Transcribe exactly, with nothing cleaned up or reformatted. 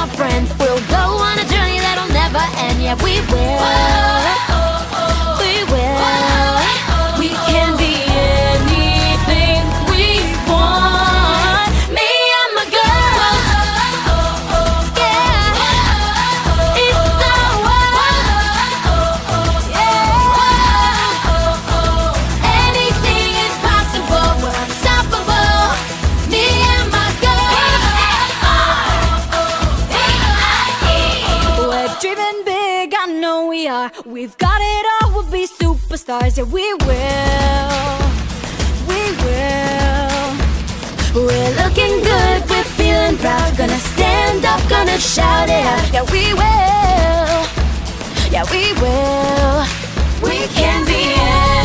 our friends. We'll go on a journey that'll never end. Yeah, we will. We will. We can be anything we want. Me and my girls. Yeah. It's the world. Yeah. Anything is possible. We're unstoppable. Me and my girls. We're dreaming big, I know we are. We've got it all, we'll be superstars. Yeah, we will. We will. We're looking good, we're feeling proud. Gonna stand up, gonna shout it out. Yeah, we will. Yeah, we will. We can be